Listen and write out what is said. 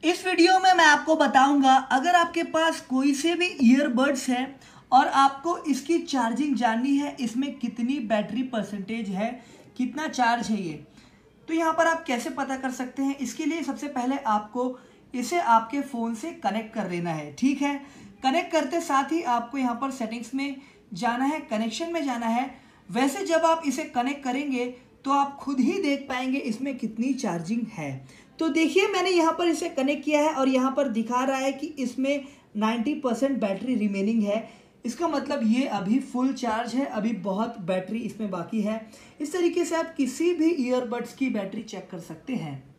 इस वीडियो में मैं आपको बताऊंगा अगर आपके पास कोई से भी ईयरबड्स है और आपको इसकी चार्जिंग जाननी है, इसमें कितनी बैटरी परसेंटेज है, कितना चार्ज है ये, तो यहाँ पर आप कैसे पता कर सकते हैं। इसके लिए सबसे पहले आपको इसे आपके फ़ोन से कनेक्ट कर लेना है। ठीक है, कनेक्ट करते साथ ही आपको यहाँ पर सेटिंग्स में जाना है, कनेक्शन में जाना है। वैसे जब आप इसे कनेक्ट करेंगे तो आप खुद ही देख पाएंगे इसमें कितनी चार्जिंग है। तो देखिए मैंने यहाँ पर इसे कनेक्ट किया है और यहाँ पर दिखा रहा है कि इसमें 90% बैटरी रिमेनिंग है। इसका मतलब ये अभी फुल चार्ज है, अभी बहुत बैटरी इसमें बाकी है। इस तरीके से आप किसी भी ईयरबड्स की बैटरी चेक कर सकते हैं।